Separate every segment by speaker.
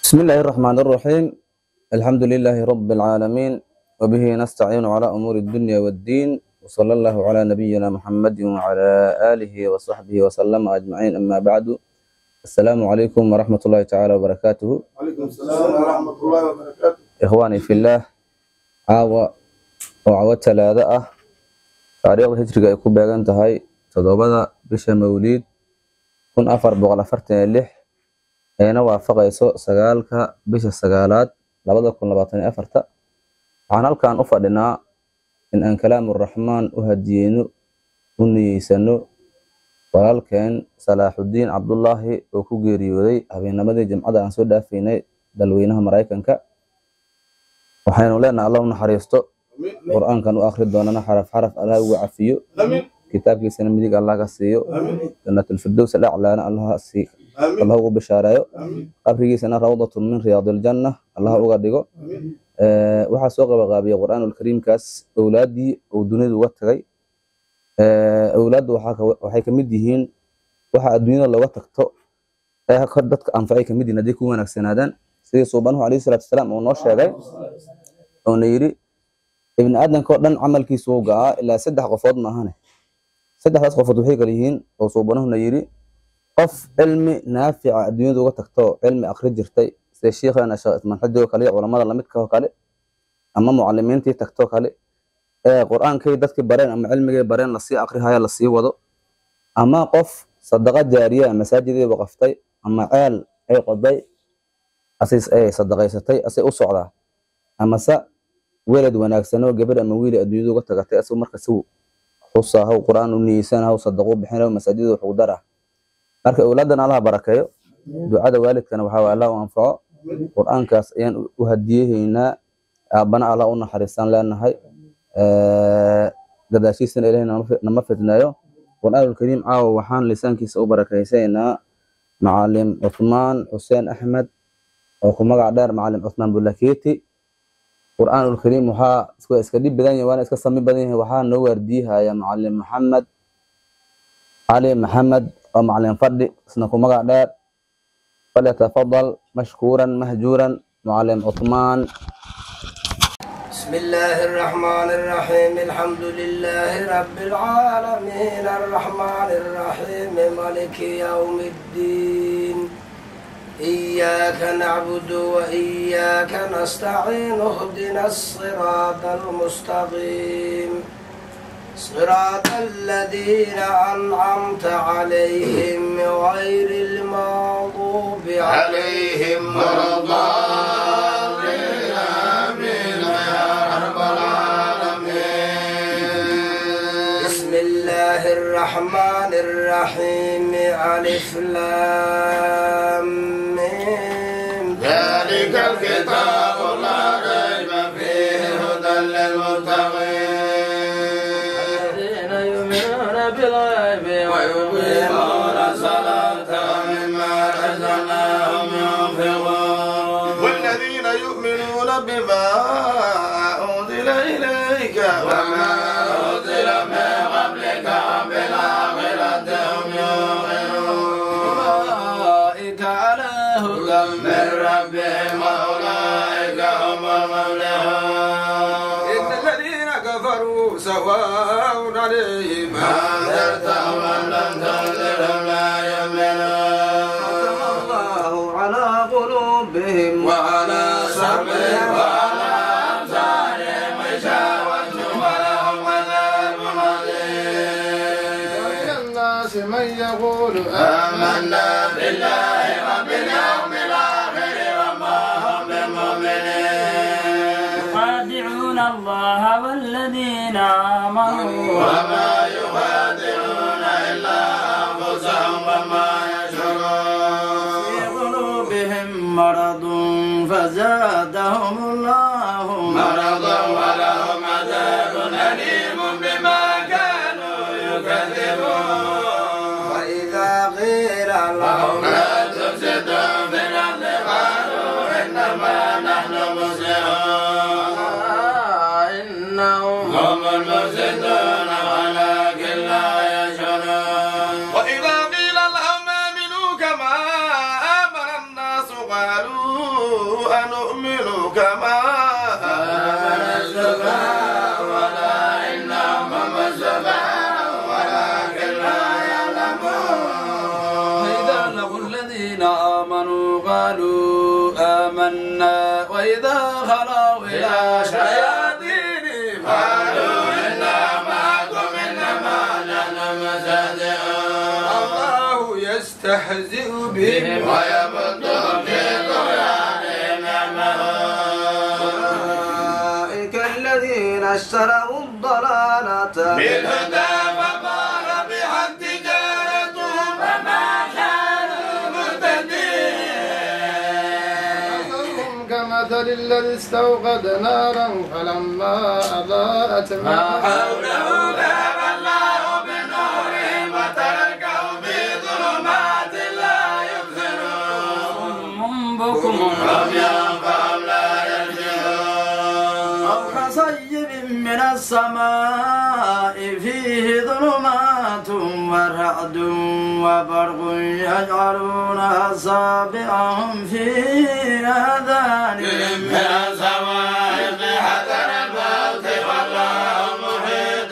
Speaker 1: بسم الله الرحمن الرحيم. الحمد لله رب العالمين، وبه نستعين على أمور الدنيا والدين، وصلى الله على نبينا محمد وعلى آله وصحبه وسلم أجمعين. أما بعد، السلام عليكم ورحمة الله تعالى وبركاته.
Speaker 2: وعليكم السلام ورحمة الله وبركاته.
Speaker 1: إخواني في الله، وعوة ثلاثة تاريخ هجرة يكون بيغان تهي تضوبضا بشا موليد كن أفر بغل أفرتين اللح أنا وافقيسو سغالكا بشا سغالات لبدا كن لباتني أفرتا عن كان أفضنا إن كلام الرحمن أهدينو ونيسانو walaalkeen salaaxudiin cabdullaahi oo ku geeriyooday habeennimadii jimcada aan soo dhaafaynay dalweynaha Mareykanka. waxaynu leenahay Allah u naxariisto, quraankan u akhri doonana xaraf xaraf Allah ugu cafiyo, kitaabkiisana midig Allah ka siiyo, jannatul firdaws al-a'la Allah siiyo, Allah ugu bishaareeyo, qabrigiisana rawdatun min riyadil jannah Allah uga dhigo. waxa soo qabaqaabiya quraanul kariimkaas awlaadii oo dunida uga tagay. awlaadu waxay ka mid yihiin waxa adduunyada looga tagto ka dadka anfacay ka mid yihiin hadii ku wanaagsanaadaan, sidii suubanuhu alayhi salaatu wasalaam oo noo sheegay oo yiri ibn aadamka oo dhan camalkiisu uu gaa ilaa 3 qofood ma ahane. 3daas qofood waxay kala yihiin oo suubanuhu yiri qof cilmi naafica adduunyada uga tagto, cilmi akhri jirtay sida sheekhana Sheekh Ismaan Xadiyo kale, culimada la midka kale ama muallimiintii tagto kale quraanka dadka bareen ama cilmiga bareen la sii aqrihayo la sii wado, ama qof sadaqa jaariya masaajidada waqaftay ama ceel ay qoday asas ay sadaqaysatay asay u socda, ama sa weelad wanaagsan oo gabar ama wiil adduunyada uga tagatay asoo marka soo xusaha quraan u niisanaha sadaqo bixinayo masaajidada wuxuu daraa. marka awlaadan Allah barakeeyo, ducada waalidkana waxa waa Allah u anfaco, quraankaas ayaan u hadiyeynaa, abana Allah u naxariisan leenahay. gadaashiisana Ilaahayna nama fidnayo. quraanul kariim caawa waxaan lisaankiisa u barakaysaynaa macallim Uthman Hussein Ahmed oo ku magac dheer macallim Uthman Bulaketi. quraanul kariim waxa iska dib badan yahay, waana iska sami badan yahay. waxaa noo wardiyahay macallim Muhammad Ali Muhammad oo macallim Fadhi isna ku magac dheer. falyatafaddal mashkuuran mahjuuran معلم عثمان.
Speaker 2: بسم الله الرحمن الرحيم. الحمد لله رب العالمين الرحمن الرحيم مالك يوم الدين. إياك نعبد وإياك نستعين. اهدنا الصراط المستقيم صراط الذين أنعمت عليهم غير المغضوب عليهم ولا الضالين. آمين يا رب العالمين. بسم الله الرحمن الرحيم. ألف لام ميم. ذلك الكتاب لا ريب فيه هدى للمتقين بالغيب ويقيمون الصلاة ومما رزقناهم ينفقون. والذين يؤمنون بما أنزل إليك وما أنزل من قبلك وبالآخرة هم يوقنون. أولئك على هدى من ربهم وأولئك هم المفلحون. إن الذين كفروا سواء عليهم أنذرتهم أم لم تنذرهم لا يؤمنون. الله على قلوبهم وعلى سمعهم وعلى أبصارهم غشاوة ولهم عذاب عظيم. ومن الناس من يقول آمنا بالله وباليوم الآخر وما هم بمؤمنين. يخادعون الله والذين آمنوا وما يخادعون إلا أنفسهم وما يشعرون. في قلوبهم مرض فزادهم الله مرضا ولهم عذاب أليم بما كانوا يكذبون. وإذا قيل لهم لا تفسدوا في الأرض قالوا إنما نحن مصلحون. هم المفسدون ولكن لا يشعرون. وإذا قيل لهم آمنوا كما آمن الناس قالوا
Speaker 3: كما
Speaker 2: آمن السفهاء ولكنهم هم السفهاء ولكن لا يعلمون.
Speaker 4: فإذا لقوا الذين آمنوا قالوا آمنا وإذا خلوا إلى شياطينهم
Speaker 2: قالوا إنا معكم إنما نحن مستهزئون.
Speaker 4: الله يستهزئ بهم
Speaker 2: ويمدهم في طغيانهم يعمهون.
Speaker 5: أولئك الذين اشتروا الضلالة
Speaker 2: بالهدى فما ربحت تجارتهم وما كانوا مهتدين.
Speaker 4: هم كمثل الذي استوقد نارا فلما أضاءت ما
Speaker 2: حوله ذهب الله بنورهم وتركهم في ظلمات لا يبصرون.
Speaker 4: بكم
Speaker 2: عميا فهم لا يرجعون.
Speaker 4: أو كصيب من السماء فيه ظلمات ورعد وبرق يجعلون أصابعهم في آذانهم
Speaker 2: من الصواعق حذر الموت والله محيط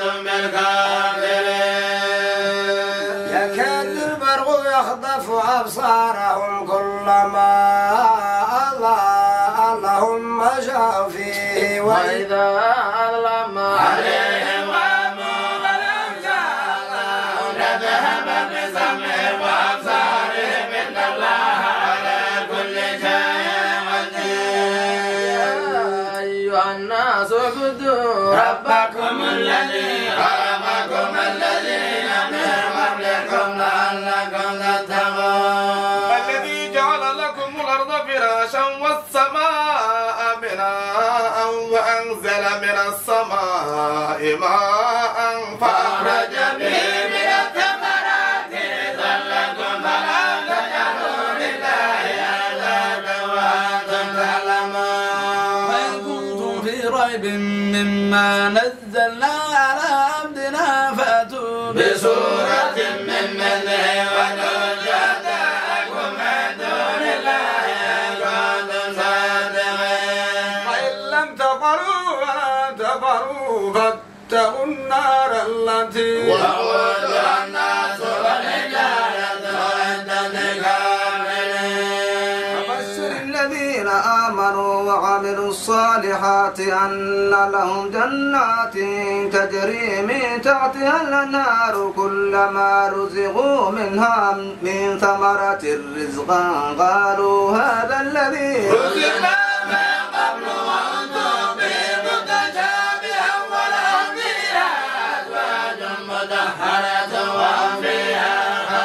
Speaker 2: بالكافرين.
Speaker 5: يكاد البرق يخطف أبصارهم كلما أضاء لهم مشوا فيه وإذا أظلم
Speaker 2: عليهم واموا فلو شاء الله لذهب بسمعهم وأبصارهم إن الله على كل شيء قدير.
Speaker 4: أيها الناس اعبدوا
Speaker 2: ربكم الذي خلقكم الذين من قبلكم لعلكم تتقون.
Speaker 3: الذي جعل لكم الأرض فراشا والسماء بناء وأنزل من السماء ماء
Speaker 2: فأخرج به من الثمرات رزقا لكم فلا تجعلوا لله أندادا وأنتم تعلمون.
Speaker 4: وإن كنتم في ريب مما نزلنا على عبدنا فأتوا
Speaker 2: بسورة من مثله وادعوا شهداءكم من دون الله إن كنتم صادقين.
Speaker 4: وإن لم تفعلوا ولا تفعلوا فاتقوا النار التي
Speaker 2: وقودها الناس والحجارة أعدت للكافرين.
Speaker 5: وبشر الذين آمنوا وعملوا الصالحات أن لهم جنات تجري من تحتها الأنهار كلما رزقوا منها من ثمرة رزقا قالوا هذا الذي
Speaker 2: رزقنا من قبل وأنتم به متشابها ولهم فيها أزواج مطهرة وهم فيها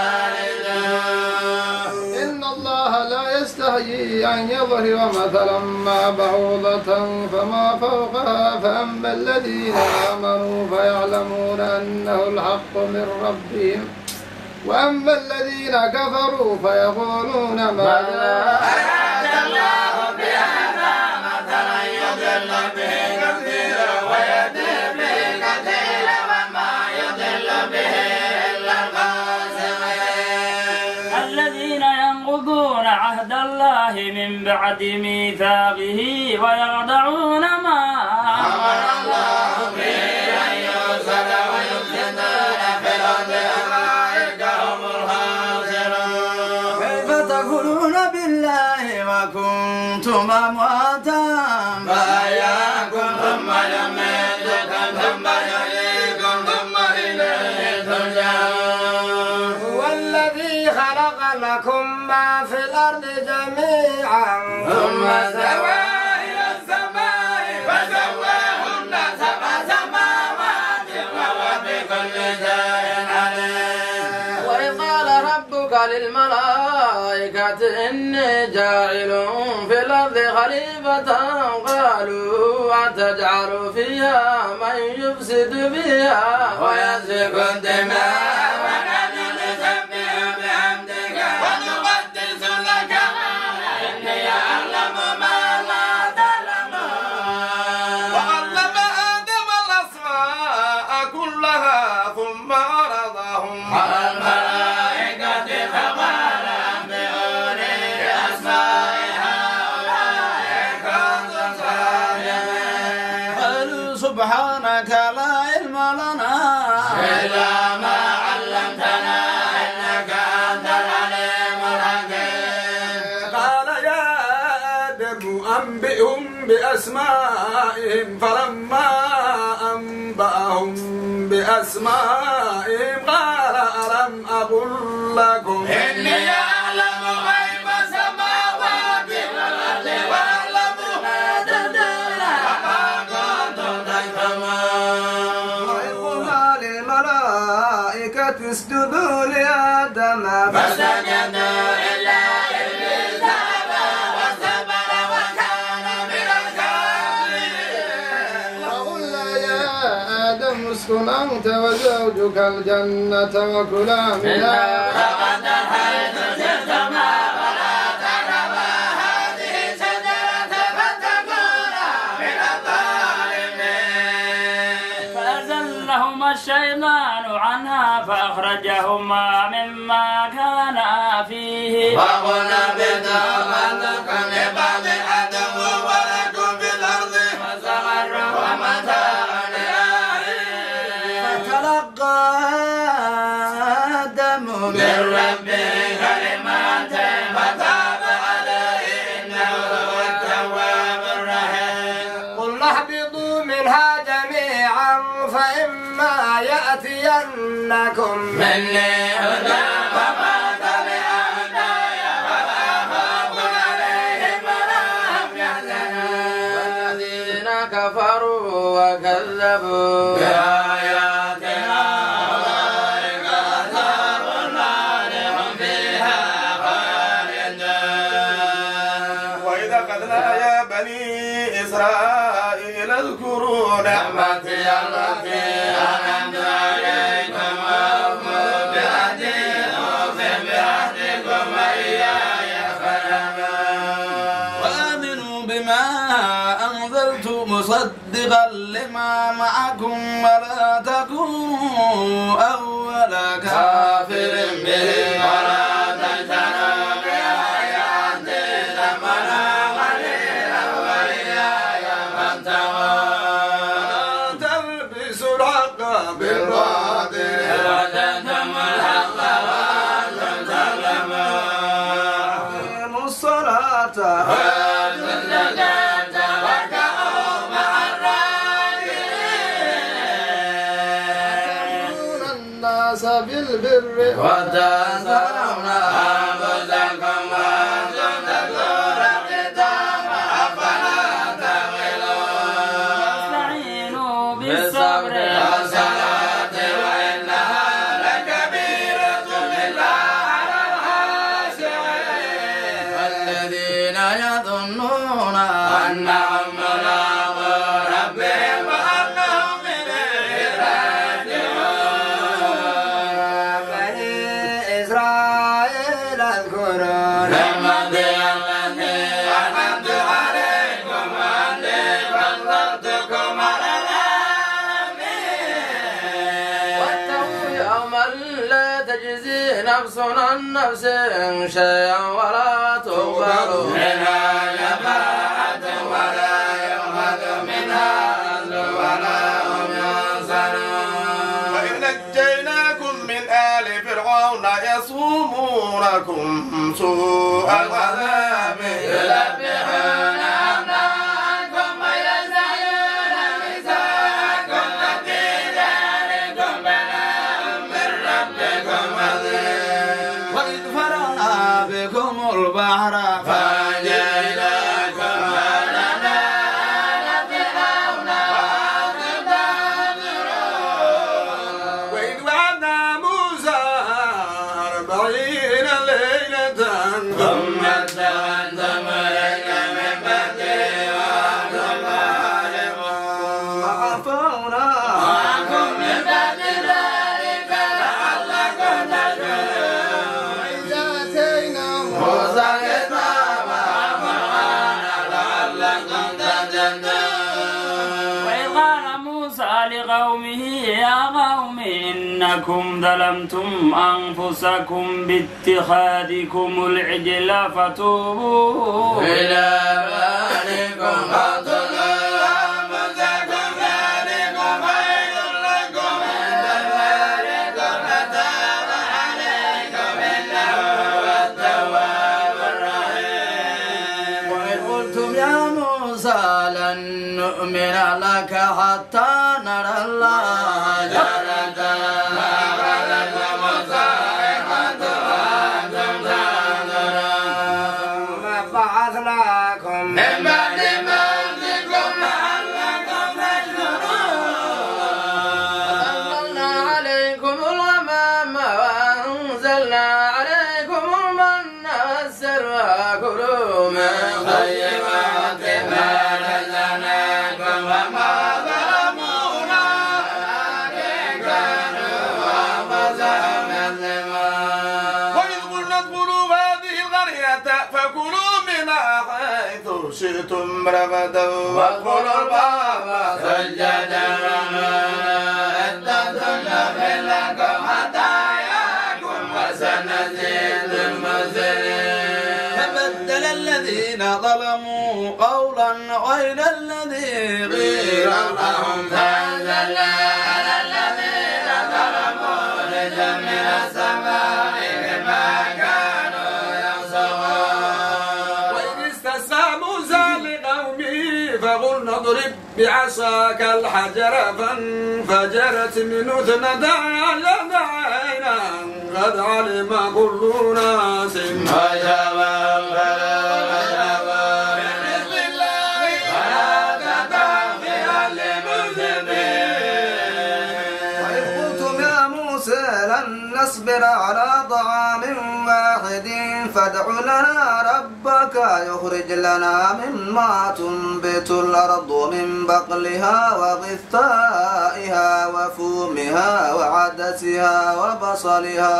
Speaker 2: خالدون.
Speaker 4: إن الله لا يستحيي أن يظهر مثلا ما بعوضة فما فوقها فأما الذين آمنوا فيعلمون أنه الحق من ربهم وأما الذين كفروا فيقولون ماذا
Speaker 2: أراد الله بهذا مثلا يضل به كثيرا ويهدي به كثيرا وما يضل به إلا الفاسقين. الذين ينقضون عهد الله من بعد ميثاقه ويخدعون ما أمر الله به أن يوصل ويفسدون في الأرض أولئك هم الخاسرون.
Speaker 4: كيف تكفرون بالله وكنتم أمواتا
Speaker 2: فأحياكم ثم يميتكم ثم يحييكم ثم إليه ترجعون.
Speaker 5: هو الذي خلق لكم ما في الأرض جميعا
Speaker 2: ثم استوى إلى السماء فسواهن سبع سماوات وهو بكل شيء عليم.
Speaker 4: وإذ قال ربك للملائكة إني جاعل في الأرض خليفة قالوا أتجعل فيها من يفسد فيها
Speaker 2: ويسفك الدماء ونحن نسبح بحمدك ونقدس لك إني أعلم ما لا تعلمون.
Speaker 3: وعلم آدم الأسماء كلها ثم عرضهم
Speaker 2: على الملائكة فقال أنبئوني بأسماء هؤلاء إن كنتم
Speaker 4: سبحانك لا علم لنا
Speaker 2: إلا ما علمتنا إنك أنت العليم الحكيم.
Speaker 3: قال يا آدم أنبئهم بأسمائهم فلما أنبأهم بأسمائهم قال ألم أقل لكم
Speaker 2: إني أعلم غيب السماوات والأرض وأعلم ما تبدون وما كنتم تكتمون.
Speaker 3: وإذ قلنا للملائكة اسجدوا لآدم
Speaker 2: فسجدوا إلا إبليس أبى واستكبر وكان من الكافرين.
Speaker 3: وقلنا يا آدم اسكن أنت وزوجك الجنة وكلا منها
Speaker 2: رغدا حيث شئتما ولا تقربا هذه الشجرة فتكونا من الظالمين.
Speaker 6: فأزلهما الشيطان عنها فأخرجهما مما كانا فيه
Speaker 2: وقلنا اهبطوا بعضكم لبعض عدو ولكم في الأرض مستقر ومتاع إلى حين.
Speaker 4: فتلقى آدم
Speaker 2: من ربه كلمات فتاب عليه إنه هو التواب الرحيم.
Speaker 5: قل اهبطوا منها جميعا فإما يأتينكم
Speaker 2: مني هدى فما تبع هداي ولا خوف عليهم ولا هم يحزنون.
Speaker 4: الذين كفروا وكذبوا
Speaker 2: بآياتنا أولئك أصحاب النار هم فيها خالدون.
Speaker 3: وإذا أخذنا يا بني إسرائيل اذكروا
Speaker 2: نعمتي التي أنعمت عليكم وأوفوا بعهدي أوف بعهدكم وإياي فارهبون.
Speaker 4: وآمنوا بما أنزلت مصدقا لما معكم ولا تكونوا أول كافر به
Speaker 2: ولا تشتروا بآياتي ثمنا قليلا وإياي فاتقون.
Speaker 3: تلبسوا الحق بالباطل
Speaker 2: وتكتموا الحق وأنتم تعلمون.
Speaker 3: أقيموا الصلاة
Speaker 2: وآتوا الزكاة واركعوا مع الراكعين.
Speaker 3: تأمرون الناس بالبر
Speaker 2: وتنصرون أنفسكم وأنتم تتلون الكتاب أفلا تعقلون.
Speaker 6: واستعينوا بالصبر
Speaker 2: والصلاة وإنها لكبيرة إلا على الخاشعين.
Speaker 4: الذين يظنون
Speaker 2: أنهم ملاقو ربهم وأنهم إليه راجعون.
Speaker 5: بني إسرائيل اذكروا
Speaker 2: نعمتي التي أنعمت عليكم وأني فضلتكم على العالمين.
Speaker 4: واتقوا يوما لا تجزي نفس عن نفس شيئا ولا تقبل
Speaker 2: منها شفاعة ولا يؤخذ منها عدل ولا هم ينصرون.
Speaker 3: وإذ نجيناكم من آل فرعون يصومونكم سوء العذاب
Speaker 2: يذبحون أبناءكم ويستحيون نساءكم وفي ذلكم بلاء من ربكم عظيم.
Speaker 4: وإذ فرغنا بكم البحر
Speaker 2: فأنجيناكم ونجينا فرعون وأنتم تنظرون.
Speaker 3: وإذ وعدنا موسى 40 ليلة
Speaker 2: ثم استويتم إليك من بعده وأنتم ظالمون.
Speaker 3: عفونا
Speaker 2: عنكم من بعد ذلك لعلكم تشكرون.
Speaker 3: وإذ آتينا
Speaker 2: موسى الكتاب والقرآن لعلكم تهتدون.
Speaker 6: وإذ قال موسى لقومه يا قوم إنكم ظلمتم أنفسكم باتخاذكم العجل فتوبوا
Speaker 2: إلى بارئكم فاقتلوا أنفسكم ذلكم
Speaker 4: قلتم يا موسى لن نؤمن لك حتى نرى الله جهرة فأخذتكم الصاعقة وأنتم تنظرون
Speaker 5: بعثناكم
Speaker 2: من بعد موتكم لعلكم تشكرون
Speaker 4: أنزلنا عليكم الغمام وأنزلنا عليكم المن والسلوى كلوا من
Speaker 2: طيبات ما رزقناكم وما ظلمونا ولكن كانوا أنفسهم يظلمون
Speaker 3: وإذ قلنا ادخلوا هذه القرية فكلوا منها حيث شئتم رغدا
Speaker 2: وادخلوا الباب سجدا وأنتم نغفر لكم خطاياكم وسنزيد المحسنين
Speaker 4: فبدل الذين ظلموا قولا غير الذي قيل لهم
Speaker 2: فأنزلنا على الذين ظلموا رجزا من السماء بما كانوا يفسقون
Speaker 3: وإذ استسقى موسى لقومه فقلنا اضرب بعصاك الحجر فانفجرت منه 12 عينا قد علم كل ناس
Speaker 2: بسم الله ولا تتغفر للمسلمين
Speaker 5: وإذ قلتم يا موسى لن نصبر على طعام واحد فادع لنا ربك يخرج لنا مما تنبت الأرض من بقلها وغثائها وفومها وعدسها وبصلها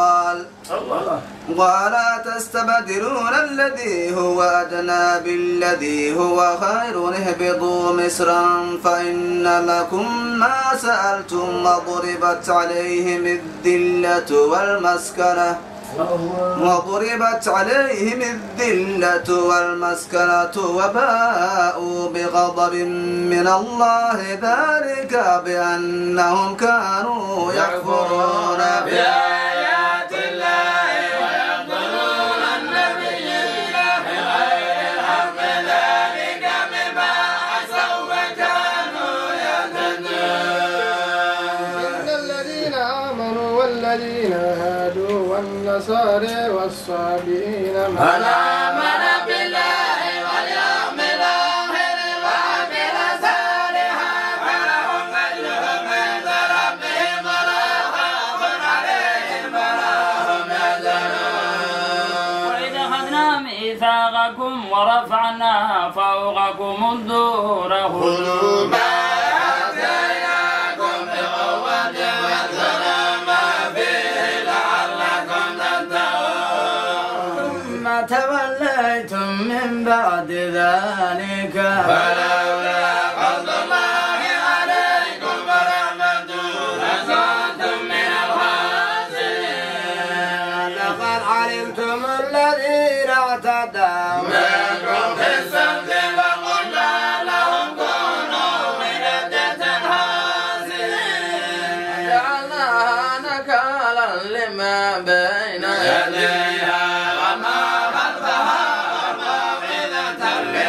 Speaker 5: قال تستبدلون الذي هو أدنى بالذي هو خير اهبطوا مصرا فإن لكم ما سألتم وضربت عليهم الذلة والمسكنة وباءوا بغضب من الله ذلك بأنهم كانوا يكفرون
Speaker 2: بآيات الله ويقتلون النبيين بغير الحق ذلك بما عصوا وكانوا يعتدون
Speaker 5: إن الذين آمنوا والذين هادوا والنصارى والصابئين
Speaker 2: من آمن بالله واليوم الآخر وعمل صالحا فلهم أجرهم عند ربهم ولا خوف عليهم ولا هم يحزنون
Speaker 6: وإذ أخذنا ميثاقكم ورفعنا فوقكم الطور خذوا
Speaker 2: ما آتيناكم بقوة واذكروا ما فيه لعلكم تتقون
Speaker 4: ثم توليتم من بعد ذلك
Speaker 2: فلولا فضل الله عليكم ورحمته لكنتم من الخاسرين
Speaker 5: لقد علمتم الذين اعتدوا
Speaker 2: منكم في السبت فقلنا لهم كونوا قردة خاسرين
Speaker 4: جعلناها نكالا لما بين
Speaker 2: يديها وما خلفها وموعظة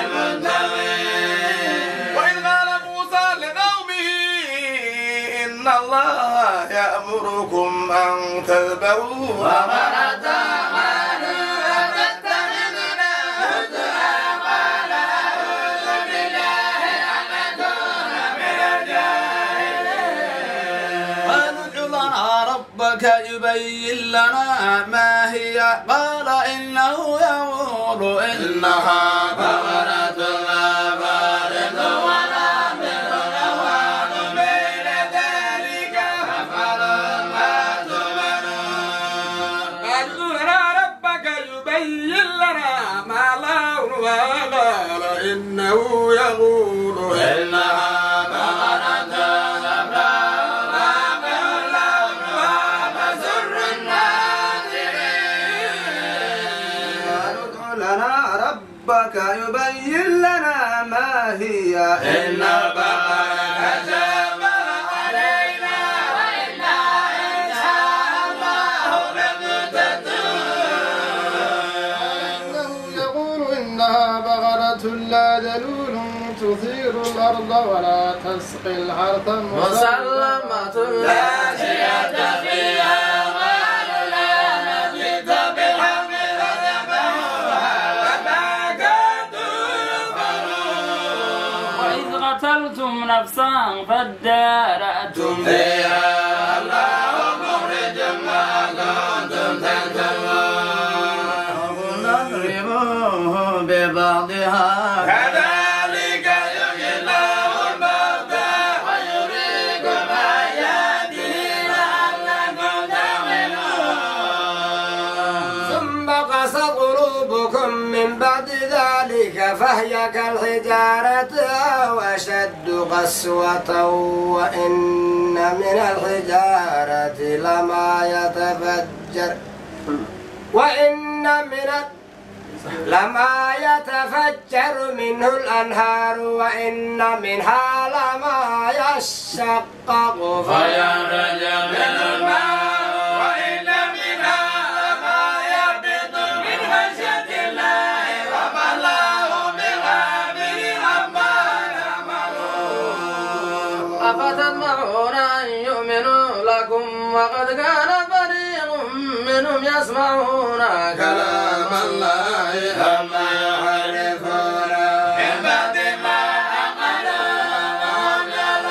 Speaker 2: للمتقين
Speaker 3: وإذ قال موسى لقومه إن الله يأمركم أن تذبحوا
Speaker 2: وقد آمنوا أتتخذنا هزوا قال أعوذ بالله أن أكون من الجاهلين
Speaker 4: قالوا ادع لنا ربك يبين لنا ما هي قال إنه يقول
Speaker 2: إنها بقرة لا فارض ولا بكر لوان بين ذلك فافعلوا ما تؤمرون
Speaker 3: قالوا لنا ربك يبين لنا ما لونها قال إنه يقول
Speaker 2: إنها بقرة صفراء فاقع لونها تسر الناظرين
Speaker 5: قالوا ادع لنا ربك يبين لنا ما هي
Speaker 2: إن البقرة شابه علينا وإنا إن شاء الله مهتدون
Speaker 5: إنه يقول إنها بقرة مسلمة لا دلول تثير الأرض ولا تسقي الحرث
Speaker 4: مسلمة لا شية فيها ولا نجد بالحق فذبحوها وما كادوا يفعلون
Speaker 6: وإذ قتلتم نفسا فادارأتم
Speaker 4: فيها الله مخرج ما كنتم تكتمون نضربوه ببعضها
Speaker 3: كذلك يحيي الله الموتى
Speaker 4: ويريكم آياته لعلكم تعقلون
Speaker 5: ثم قست قلوبكم من بعد ذلك فهي كالحجارة أو أشد قسوة وإن من الحجارة لما يتفجر منه الأنهار وإن منها لما يشقق
Speaker 4: فيخرج منه الماء
Speaker 3: وإن منها لما يهبط من خشية الله وما الله بغافل عما تعملون
Speaker 4: أفتطمعون أن يؤمنوا لكم وقد كان فريق منهم يسمعون كلام الله ثم يحرفونه من بعد ما عقلوه وهم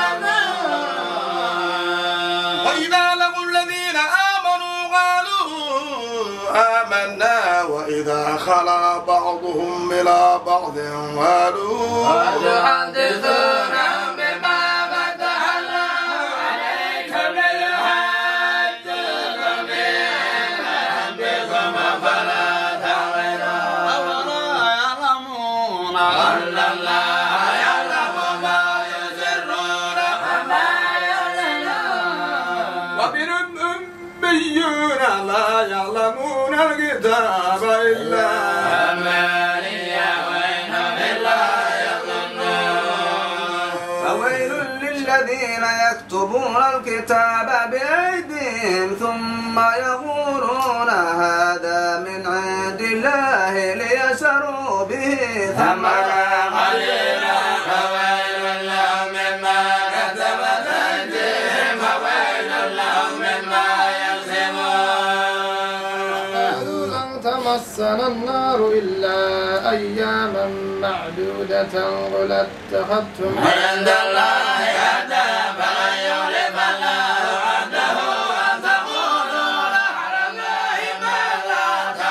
Speaker 4: يعلمون
Speaker 3: وإذا لقوا الذين آمنوا قالوا آمنا وإذا خلا بعضهم إلى بعض قالوا
Speaker 4: ويحدثونهم بما فتح الله عليكم ليحاجوكم به عند ربكم فلا تعقلون أولا يعلمون أن الله يعلم ما يسرون وما يعلنون
Speaker 3: وبالأميون لا يعلمون الكتاب إلا
Speaker 4: أمانية وإنهم إلا يظنون
Speaker 1: فويل للذين يكتبون الكتاب بأيديهم ثم يقولون هذا من عند الله ليشتروا به ثمنا
Speaker 4: قليلا فويل لهم مما كتبت أيديهم وويل لهم مما يكسبون
Speaker 5: قالوا لن تمسنا النار إلا أياما معدودة قل اتخذتم
Speaker 4: عند الله عهدا فلن يخلف الله عهده أن تقولون على الله ما لا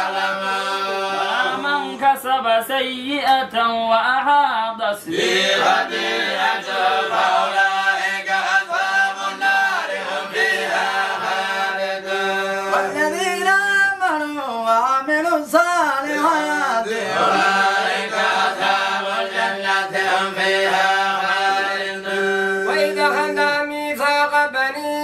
Speaker 4: تعلمون
Speaker 6: من كسب سيئة وأحاط
Speaker 4: في
Speaker 6: سيئة
Speaker 4: خطيئته فأولئك أصحاب النار هم فيها خالدون والذين آمنوا وعملوا الصالحات أولئك أصحاب الجنة هم فيها خالدون
Speaker 5: وإذا أخذنا ميثاق بني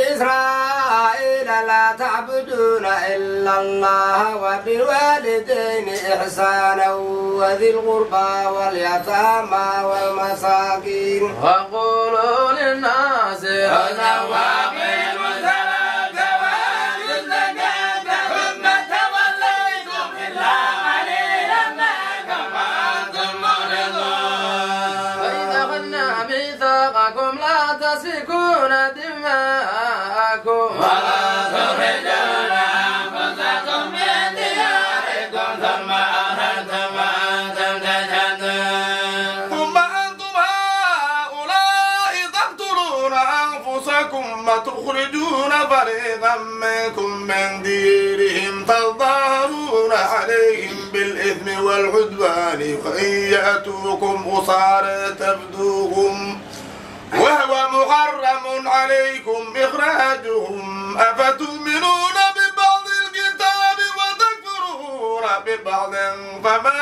Speaker 5: إسرائيل لا تعبدون إلا الله وبالوالدين إحسانا وذي القربى واليتامى والمساكين
Speaker 4: وقولوا للناس حسنا وأقيموا الصلاة وآتوا الزكاة ثم توليتم إلا قليلا منكم وأنتم معرضون وإذا أخذنا ميثاقكم لا تسفكون دماءكم ولا تخرجون أنفسكم من دياركم ثم أخرجتم وأنتم تشهدون
Speaker 3: ثم أنتم هؤلاء تقتلون أنفسكم وتخرجون فريقا منكم من ديرهم تظاهرون عليهم بالإثم والعدوان وإن يأتوكم أسارى تفدوهم وهو محرم عليكم إخراجهم أفتؤمنون ببعض الكتاب وتكفرون ببعض فما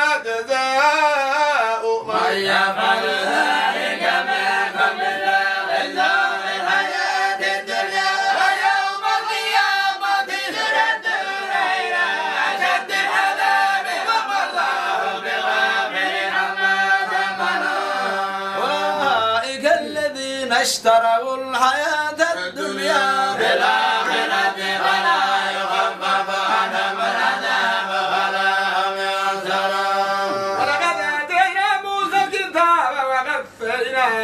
Speaker 3: جزاء
Speaker 4: من يفعل ذلك منكم إلا خزي في الحياة الدنيا ويوم القيامة يردون إلى أشد العذاب وما الله بغافل عما تعملون أولئك الذين اشتروا الحياة الدنيا بالآخرة فلا يخفف عنهم العذاب ولا هم ينصرون
Speaker 3: ولقد آتينا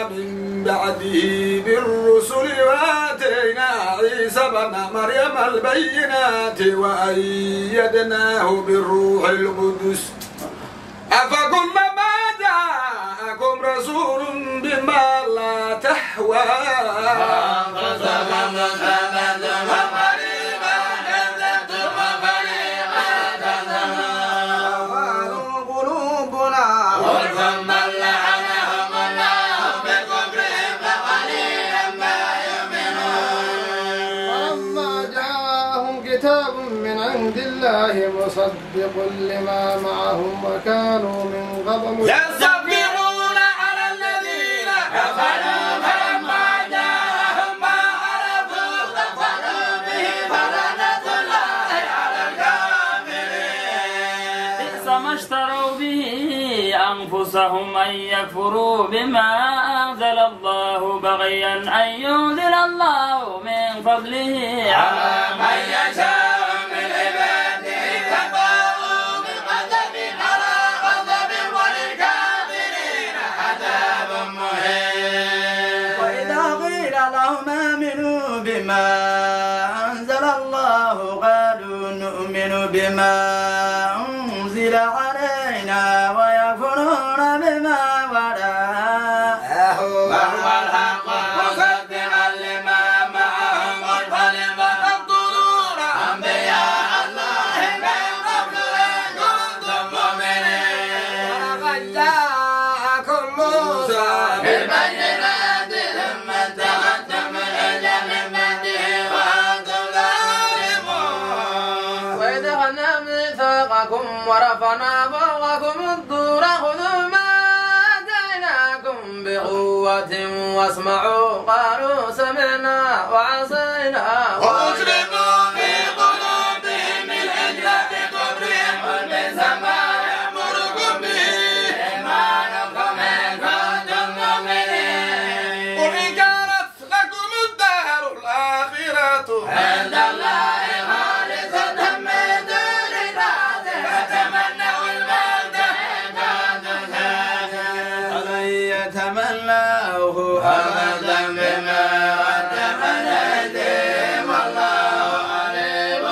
Speaker 3: من بعده بالرسل وآتينا عيسى بن مريم البينات وأيدناه بالروح القدس أفكلما جاءكم رسول بما لا تهوى أنفسكم استكبرتم ففريقا كذبتم وفريقا تكذبون قلوبنا غلفا بل لعنهم الله بكفرهم فقليلا ما يؤمنون
Speaker 5: ولما جاءهم كتاب من عند الله مصدق لما معهم وكانوا من قبل
Speaker 3: يستكبرون على الذين كفروا فلما جاءهم ما عرفوا كفروا به فلعنة الله على الكافرين
Speaker 6: بئس ما اشتروا به أنفسهم أن يكفروا بما أنزل الله بغيا أن ينزل الله من فضله
Speaker 3: على من يشاء من عباده فباءوا بغضب على غضب وللكافرين عذاب مهين
Speaker 4: وإذا قيل لهم آمنوا بما أنزل الله قالوا نؤمن بما أنزل علينا ويكفرون بما وراءه
Speaker 3: وهو الحق مصدقا لما معهم والفلم تقتلون أنبياء الله من قبل إن كنتم مؤمنين
Speaker 5: ولقد جاءكم موسى
Speaker 3: بالبينات ثم اتخذتم العجل من بعده وأنتم ظالمون
Speaker 5: وإذ أخذنا ميثاقكم ورفعنا فوقكم الطور خذوا ما آتيناكم بقوة واسمعوا قالوا سمعنا وعصينا
Speaker 3: وأشركوا في قلوبهم العجل بكفرهم وبئس ما يأمركم به إيمانكم إن كنتم مؤمنين قل إن كانت لكم الدار الآخرة عند الله خالصة من دون الناس فتمنوا الموت إن كنتم صادقين
Speaker 4: فلن يتمنوه
Speaker 3: أبدا بما قدمت أيديهم والله عليم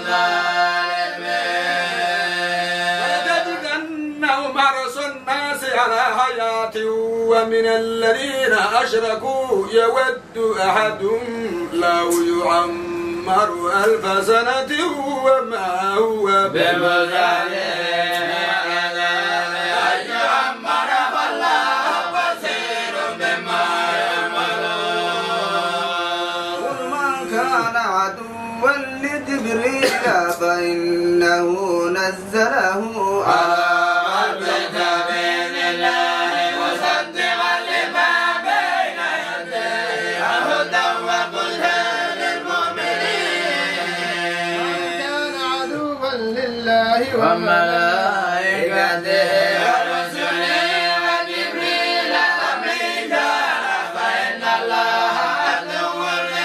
Speaker 3: بالظالمين ولتجدنهم حرص الناس على حياة ومن الذين أشركوا يود أحدهم لو يعمر 1000 سنة وما هو بمزعجه أن يعمر فالله بصير بما يعملون
Speaker 4: قل من كان عدوا لجبريل فإنه نزله
Speaker 3: على قلبك بإذن الله مصدقا لما بين يديه هدى وبشرى للمؤمنين
Speaker 5: كان عدوا لله
Speaker 3: وملائكته ورسله وجبريل وميكال فإن الله عدو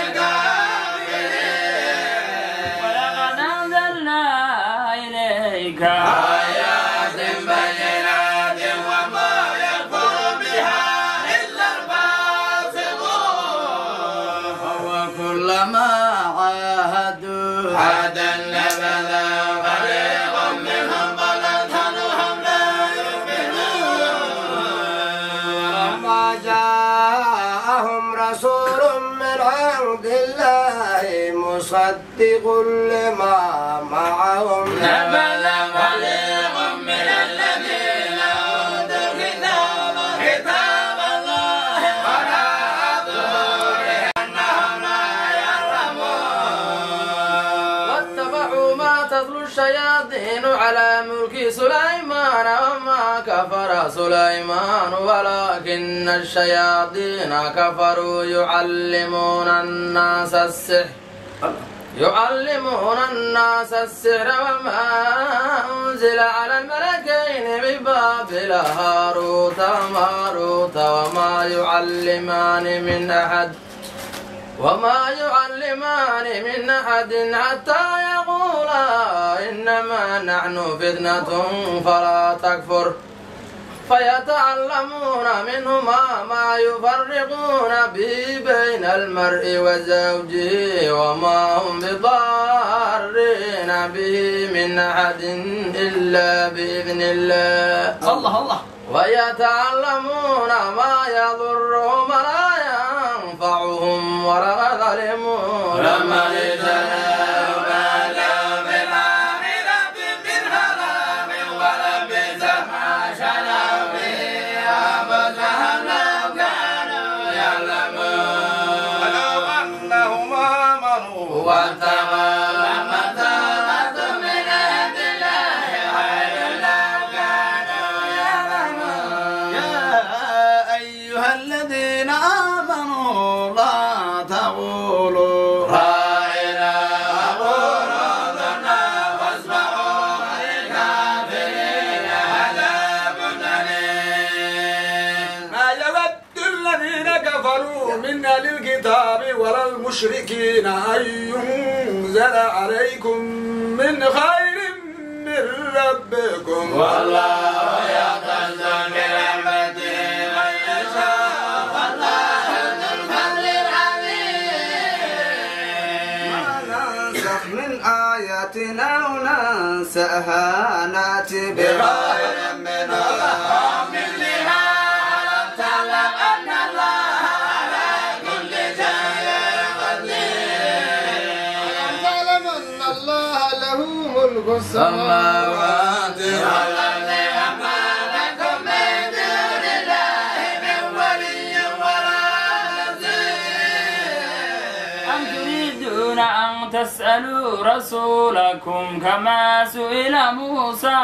Speaker 3: للكافرين
Speaker 6: ولقد أنزلنا إليك
Speaker 3: آيات بينات وما يكفر بها إلا الفاسقون
Speaker 4: وكلما عاهدوا
Speaker 3: عهدا نبذا فريق منهم بل أكثرهم لا يؤمنون
Speaker 5: ما جاءهم رسول من عند الله مصدق لما معهم
Speaker 3: نبذ فريق من الذين أوتوا الكتاب كتاب الله وراء ظهورهم أنهم لا يعلمون
Speaker 5: واتبعوا ما تتلو الشياطين على ملك سليمان وما كفر سليمان ولكن الشياطين كفروا يعلمون الناس السحر وما أنزل على الملكين ببابل هاروت وماروت وما يعلمان من أحد حتى يقولا إنما نحن فتنة فلا تكفر
Speaker 4: فيتعلمون منهما ما يفرقون به بين المرء وزوجه وما هم بضارين به من أحد إلا بإذن الله.
Speaker 2: الله
Speaker 4: ويتعلمون ما يضرهم ولا ينفعهم ولقد علموا لمن اجتناه ما له في الآخرة من خلاق ولبئس ما شروا به أنفسهم لو كانوا يعلمون.
Speaker 3: ولو أنهم آمنوا
Speaker 4: واتقوا لمثوبة من عند الله خير لو كانوا يعلمون. يا أيها الذين آمنوا لا تقولوا راعنا وقولوا انظرنا واسمعوا للكافرين عذاب أليم.
Speaker 3: ما يود الذين كفروا من أهل الكتاب ولا المشركين أن ينزل عليكم من خير من ربكم
Speaker 4: والله يختص برحمته من يشاء والله ذو الفضل العظيم.
Speaker 2: ما ننسخ من آية أو ننسها نأتي بخير
Speaker 4: منها أو مثلها. ألم تعلم أن الله على كل شيء قدير.
Speaker 5: ألم تعلم أن الله له ملك السماوات
Speaker 4: والأرض وما لكم من دون الله من ولي ولا نصير.
Speaker 6: أم تريدون أن تسألوا رسولكم كما سئل موسى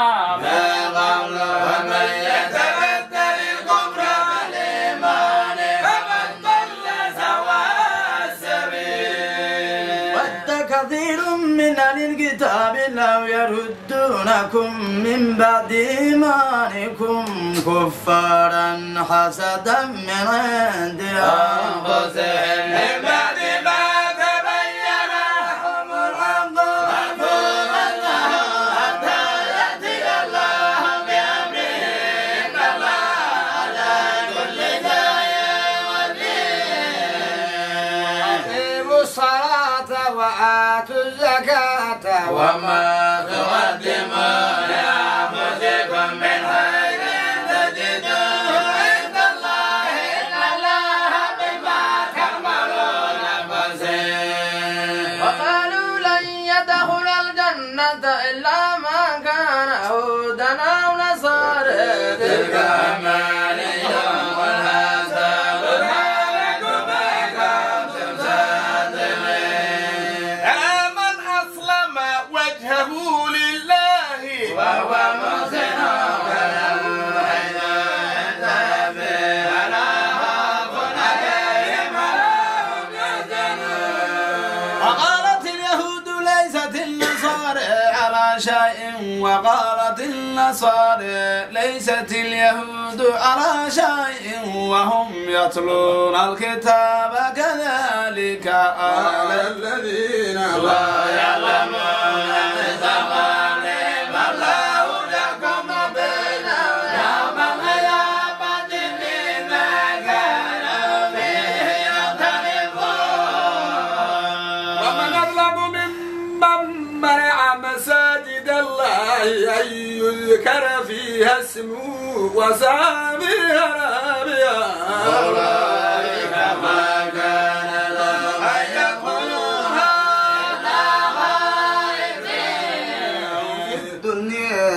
Speaker 4: ومن يتبدل الكفر بالإيمان فقد ضل سواء السبيل.
Speaker 2: ود كثير من أهل الكتاب لو يردونكم من بعد إيمانكم كفارا حسدا من عند
Speaker 4: أنفسهم من بعد ما تبين لهم الحق فاعفوا عنه حتى يأتي الله بأمره إن الله على كل شيء قدير.
Speaker 5: أقيموا الصلاة وآتوا الزكاة
Speaker 4: وما تقدموا لأنفسكم من خير تجدوه عند الله إن الله بما تعملون بصير.
Speaker 2: وقالوا لن يدخل الجنة إلا من كان هودا أو نصارى
Speaker 4: تلك أمانيهم والحساب لكم ما كنتم صادقين.
Speaker 3: من أسلم وجهه لله
Speaker 4: وهو محسن فله أجر ولا خوف عليهم ولا هم يحزنون.
Speaker 2: وقالت اليهود ليست النصارى على شيء وقالت النصارى ليست اليهود على شيء وهم يتلون الكتاب كذلك
Speaker 3: على الذين لا
Speaker 4: يعلمون بزوالهم الله لكم بينهم يوم القيامة فيما كانوا فيه يختلفون.
Speaker 3: ومن أظلم ممن منع مساجد الله أن يذكر فيها اسمه وسعى بها
Speaker 4: أولئك ما كان لهم أن يدخلوها إلا خائفين
Speaker 2: في الدنيا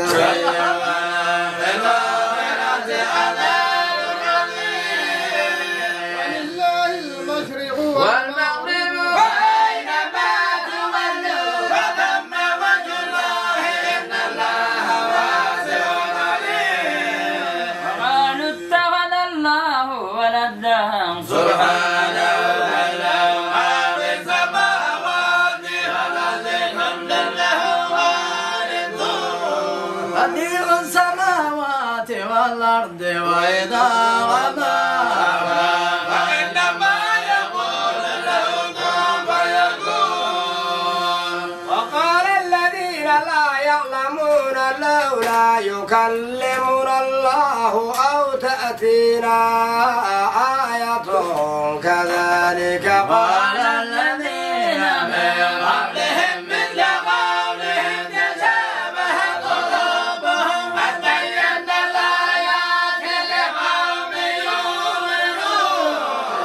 Speaker 5: ولله المشرق
Speaker 4: والمغرب وأينما تولوا فثم وجه الله إن الله واسع عليم.
Speaker 6: قالوا اتخذ الله ولدا
Speaker 4: سبحانه له ما في السماوات والأرض كل له قانتون.
Speaker 2: بديع السماوات والأرض وإذا غدا
Speaker 4: فإنما يقول له كن فيكون.
Speaker 5: وقال الذين لا يعلمون لولا
Speaker 2: لا يكلمنا الله أو تأتينا آية كذلك قال الذين من قبلهم مثل قولهم تشابهت قلوبهم قد بينا الآيات لقوم يؤمنون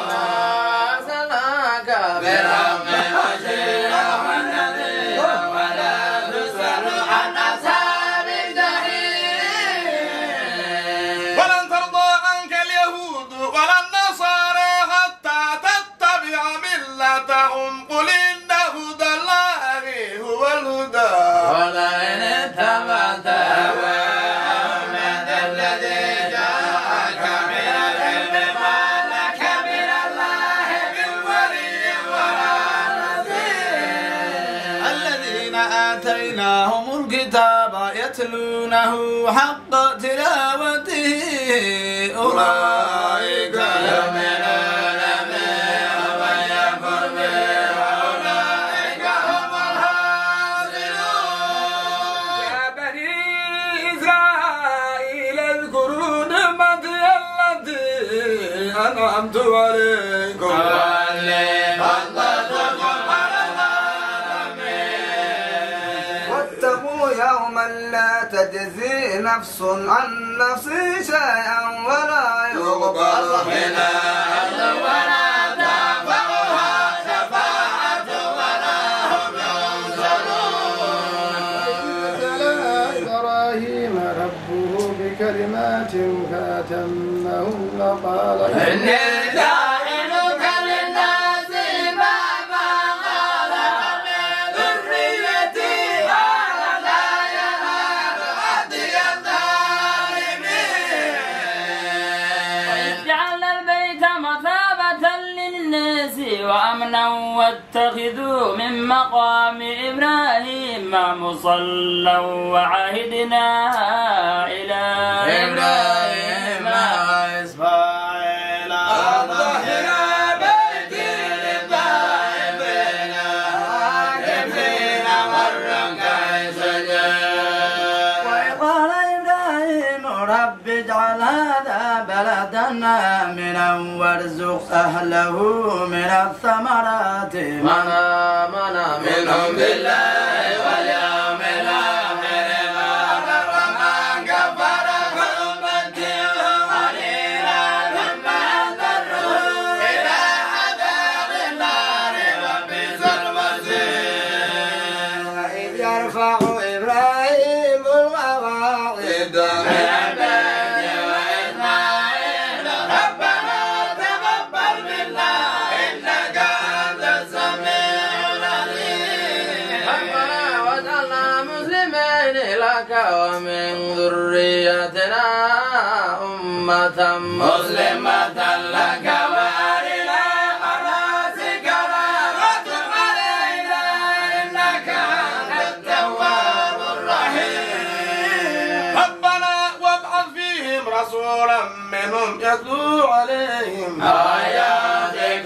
Speaker 2: أرسلناك بالحق بشيرا ونذيرا ولا تسأل عن أصحاب الجحيم.
Speaker 3: ولن ترضى عنك اليهود ولا النصارى حتى تتبع ملتهم قل إن هدى الله هو الهدى
Speaker 2: ولئن اتبعت أهواءهم من الذي جاءك من العلم ما لك من الله من ولي ولا نصير. الذين آتيناهم الكتاب يتلونه حق تلاوته أولئك يؤمنون به ومن يكفر به أولئك هم الخاسرون.
Speaker 3: يا بني إسرائيل اذكروا نعمتي التي أنعمت عليكم
Speaker 2: وأني فضلتكم على العالمين. واتقوا يوما لا تجزي نفس عن نفس شيئا ولا يقبل منها عدل ولا تنفعها شفاعة ولا هم ينصرون.
Speaker 5: ابتلى إبراهيم ربه بكلمات فأتمهن قال
Speaker 2: إني جاعلك للناس إماما قال من ذريتي قال لا ينال عهدي الظالمين.
Speaker 6: جعلنا البيت مثابة للناس وأمنا واتخذوا من مقام إبراهيم مصلى وعهدنا إلى
Speaker 2: إبراهيم وإسماعيل أن طهرا بيتي للطائفين والعاكفين والركع السجود. وإذ قال إبراهيم رب اجعل هذا بلدا آمنا وارزق أهله من الثمرات من آمن منهم بالله واليوم الآخر ومن كفر فنمتعه قليلا ثم نضطره إلى عذاب النار وبئس المصير. وإذ يرفع إبراهيم القواعد من البيت وإسماعيل ربنا تقبل منا إنك أنت السميع العليم. ربنا واجعلنا مسلمين لك ومن ذريتنا أمة مسلمة لك وأرنا مناسكنا وتب علينا إنك أنت التواب الرحيم.
Speaker 3: ربنا وابعث فيهم رسولا منهم يتلو عليهم
Speaker 2: آياتك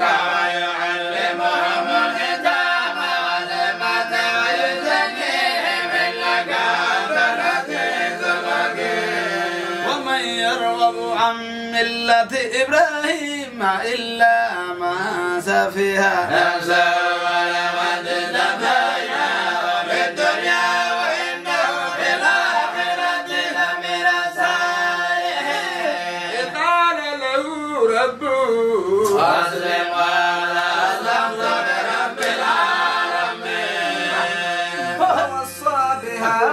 Speaker 2: ويعلمهم الكتاب والحكمة ويزكيهم إنك أنت العزيز الحكيم. ومن يرغب عن ملة إبراهيم إلا من سفه نفسه ولقد اصطفيناه في الدنيا وإنه في الآخرة لمن الصالحين.
Speaker 3: قال له ربه
Speaker 2: أسلم قال أسلمت لرب العالمين. ووصى بها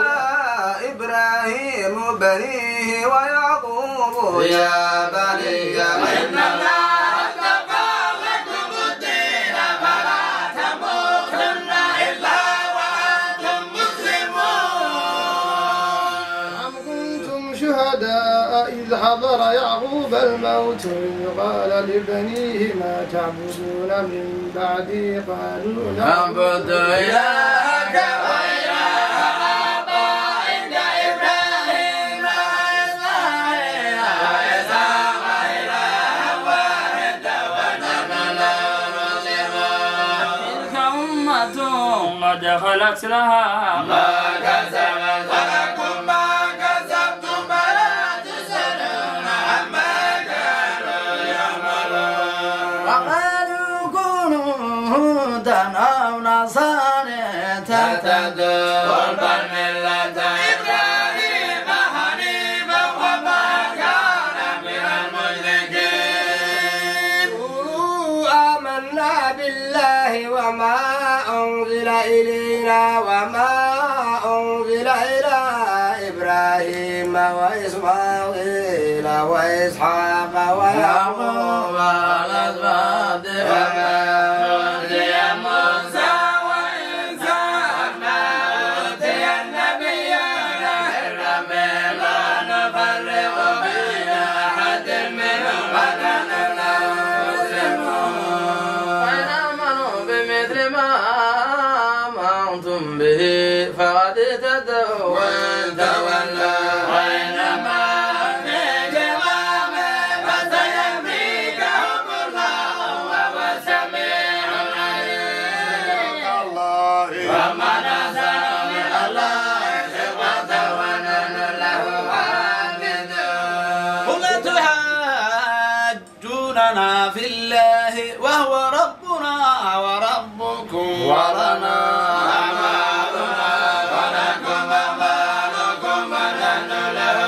Speaker 2: إبراهيم بنيه ويعقوب يا بني إن الله اصطفى لكم الدين فلا تموتن إلا وأنتم مسلمون.
Speaker 5: أم كنتم شهداء إذ حضر يعقوب الموت إذ قال لبنيه ما تعبدون من بعدي قالوا
Speaker 2: نعبد إلهك وإله آبائك إبراهيم وإسماعيل وإسحاق إلها واحدا ونحن له مسلمون.
Speaker 6: تلك أمة قد خلت لها
Speaker 2: ما كسبت ولكم ما كسبتم
Speaker 4: هودا أو نصارى تهتدوا
Speaker 2: قربا ملة إبراهيم حنيفا وما كان من المشركين
Speaker 5: قولوا آمنا بالله وما أنزل إلينا وما أنزل إلى إبراهيم وإسماعيل وإسحاق ويعقوب
Speaker 2: والأسباط وما أوتي موسى وعيسى ما أوتي النبيون من ربهم لا نفرق بين أحد منهم ونحن له مسلمون
Speaker 4: فإن آمنوا بمثل ما آمنتم به فقد اهتدوا وإن تولوا
Speaker 2: وإنما في جواب فسيكفيكهم الله وهو السميع العليم
Speaker 3: الله
Speaker 2: ومن أحسن من الله صفة ونحن له عابدون
Speaker 4: قل تحاجوننا في الله وهو ربنا وربكم ولنا
Speaker 2: أعمالنا ولكم أعمالكم ونحن له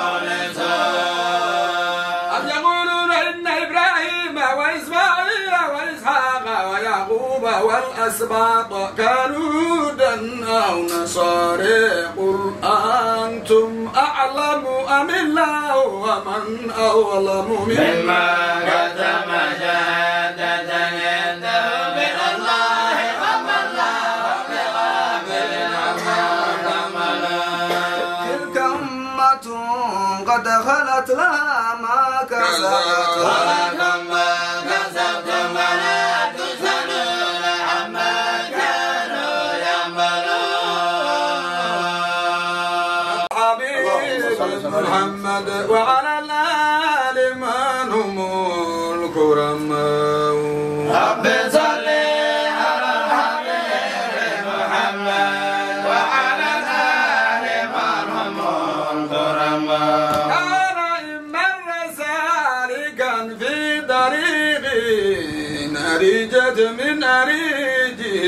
Speaker 2: مخلصون
Speaker 3: أم يقولون إن إبراهيم وإسماعيل وإسحاق ويعقوب والأسباط كانوا هودا أو نصارى قل أنتم أعلم أم الله ومن أظلم
Speaker 2: مما كتم شهادة عنده من الله وما الله بغافل عما تعملون
Speaker 4: تلك أمة قد خلت لها ما كسبت
Speaker 2: ولكم ما كسبتم ولا تسألون عما كانوا يعملون
Speaker 3: حبيب محمد وعلى الآل من هم الكرماء
Speaker 2: رب صل على الحبيب محمد وعلى الآل من هم الكرماء
Speaker 3: كان إما سالكا في طريق أريجت من أريجه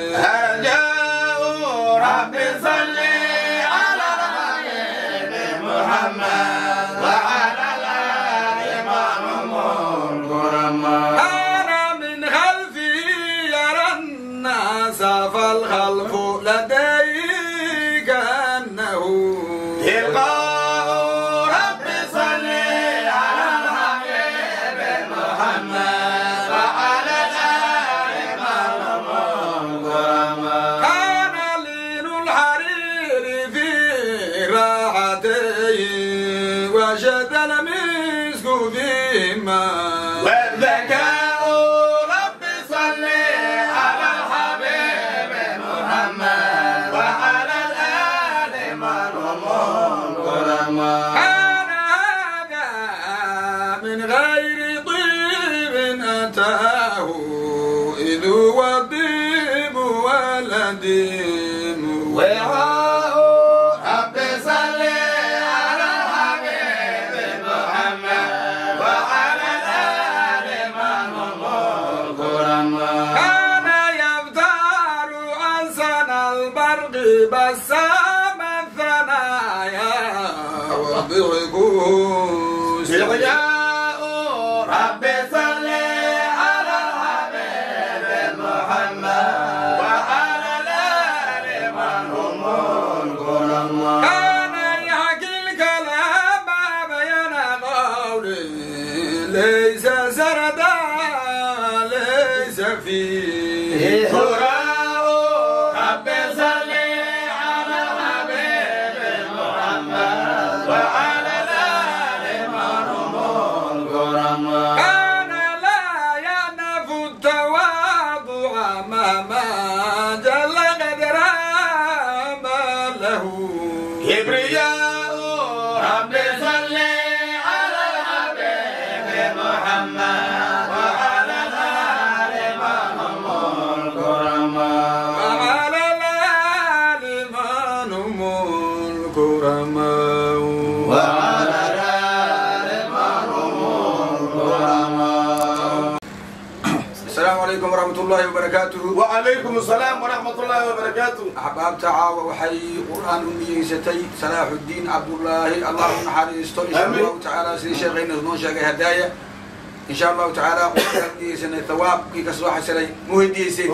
Speaker 2: أرجاء رب صل على الحبيب محمد وعلى الآل من هم الكرماء
Speaker 3: كان من خلفه يرى الناس فالخلف لديه كأنه
Speaker 2: تلقاء رب صل على الحبيب محمد وعلى الآل من هم الكرماء
Speaker 3: كان لين الحرير في راحتيه وشد المسك فيهما
Speaker 2: والذكاء رب صل على الحبيب محمد وعلى الآل من هم الكرماء
Speaker 3: كان هذا من غير طيب أتاه إذ هو الطيب والأديم
Speaker 2: وعاء رب صل على الحبيب محمد وعلى الآل من هم الكرماء
Speaker 3: كان يفتار أحسن البرق بسام الثنايا وضحكه
Speaker 2: شجاع رب صل على الحبيب محمد وعلى الآل من هم الكرماء
Speaker 3: كان يحكي الكلام بين قوله ليس سردا ليس فيه
Speaker 2: هراء رب صل على الحبيب محمد وعلى الآل من هم الكرماء
Speaker 3: كان لا ينف التواضع مهما جل قدره ما له
Speaker 2: كبرياء رب صل على الحبيب محمد وعلى الآل من هم
Speaker 7: الله وبركاته.
Speaker 3: وعليكم السلام ورحمة الله وبركاته.
Speaker 7: أحباب تعاوى وحي قرآن أمي ستي صلاح الدين عبد الله اللهم حريصته إن شاء الله تعالى سي شيخين نون شيخ هدايا إن شاء الله تعالى قرآن أمي سنة ثواب كي كسوح سري مهدي سي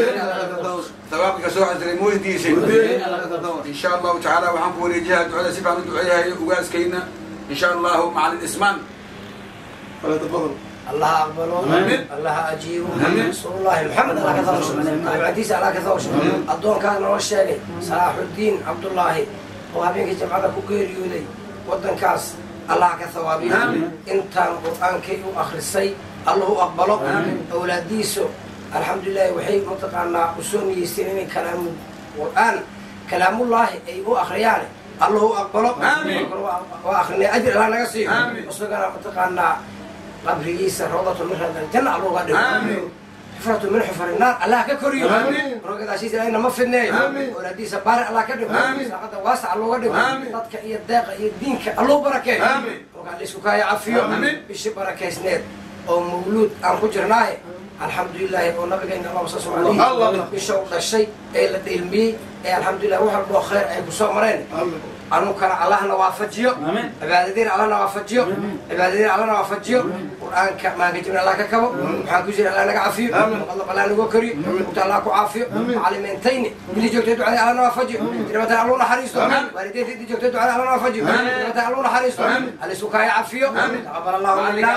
Speaker 7: ثواب كي كسوح سري مهدي سي إن شاء الله تعالى وحنقول جهاد على سبحانه وتعالى وقاس كينا إن شاء الله مع الإسمان.
Speaker 3: فلتفضل.
Speaker 8: الله أقبله الله أجيبه رسول الله محمد على كثرش الحديث على كثرش الدون كان رشالي صلاح الدين عبد الله وهابينك جمعنا كوكير يولي ودن كاس الله كثوابي انت القرآن كي آخر السي الله أقبله أولاديسو الحمد لله وحي متقعنا أسوني يستنين كلام القرآن كلام الله أي آخر يعني الله أقبله وآخرني أجر الله نقصيه وصدقنا متقعنا قبريس روضة من هذا الجنة على الوغد حفرة من حفر النار الله ككريم روغد عشيز لأينا مفدني ولدي سبارة الله كريم لقد واسع على الوغد ضدك إيا الداقة إيا الدينك الله بركة وقال لي سكايا عفيو بشي بركة سنيد أو مولود أن كجرناه الحمد لله ونبقى إن الله وصلى عليه بشوق الشيء إلا العلمي الحمد لله وحر الله خير أي بصور مرين أنو كان الله نوافجيو عبادتين الله نوافجيو عبادتين الله نوافجيو قرآن ما جبنا الله ككبو وحنكوزين الله نعافيو الله بلا نقول وتعالى كعافيو علمتين اللي جوت يدعو على الله نوافجيو ترى الله نحرسه والدين اللي جوت يدعو على الله نوافجيو ترى الله نحرسه على سكاي عافيو قبل الله منا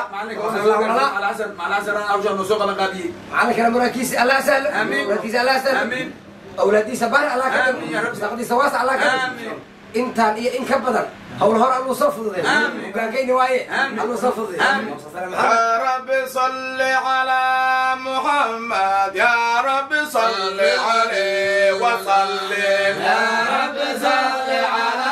Speaker 7: مع العسل أنا أرجو أن نسوق القادي
Speaker 8: معلك أنا مراكيس الله سهل مراكيس الله سهل أولادي سبار الله كريم استقدي سواس الله كريم انت ان كبدن هو الهر الله صفض ذي وباقيني وايه الله صفض ذي
Speaker 3: يا رب صل على محمد يا رب صل عليه وسلم
Speaker 2: يا رب صل على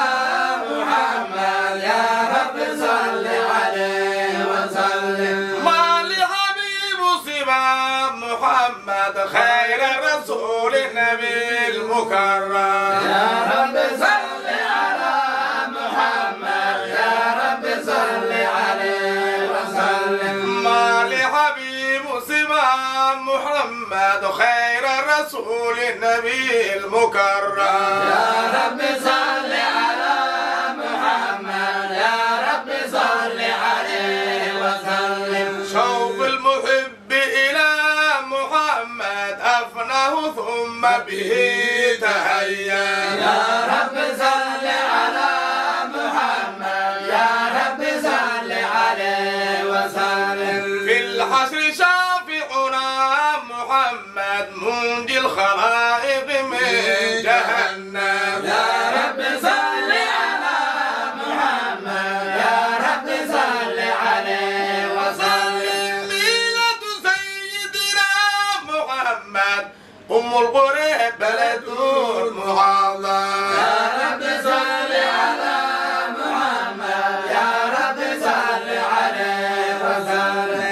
Speaker 2: محمد يا رب صل عليه وسلم
Speaker 3: ما لحبيب سوى محمد خير الرسول النبي المكرم
Speaker 2: يا رب صل
Speaker 3: محمد خير الرسول النبي المكرم
Speaker 2: يا رب صل على محمد يا رب صل عليه وسلم
Speaker 3: شوق المحب إلى محمد أفناه ثم به تهيا
Speaker 2: يا رب صل على محمد يا رب صل عليه وسلم
Speaker 3: في الحشر محمد منجي الخلائق من جهنم
Speaker 2: يا رب صل على محمد يا رب صل عليه وسلم
Speaker 3: ميلة سيدنا محمد أم القرى بلد المعظم
Speaker 2: يا رب صل على محمد يا رب صل عليه وسلم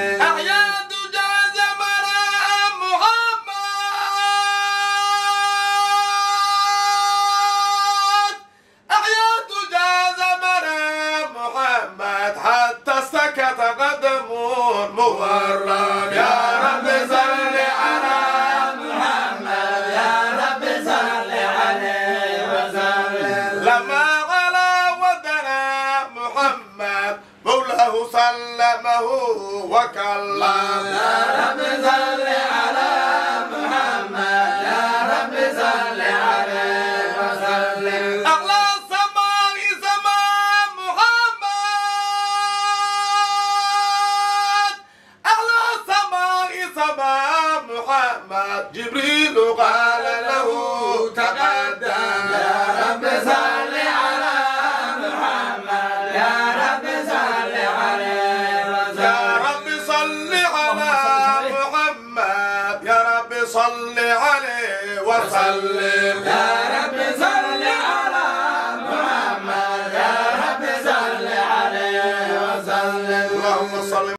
Speaker 3: حتى سكت قدم مغرم
Speaker 2: يا رب صل على محمد يا رب صل عليه وسلم
Speaker 3: لما غلا ودنا محمد مولاه سلمه وكلم
Speaker 2: يا رب صل على محمد يا رب صل عليه وسلم
Speaker 3: أغلى السماء سماء محمد جبريل قال له تقدم
Speaker 2: يا رب صل على محمد يا رب صل عليه وسلم
Speaker 3: يا رب صل على محمد يا رب صل عليه وسلم
Speaker 2: يا رب صل على محمد يا رب صل عليه وسلم
Speaker 3: اللهم صل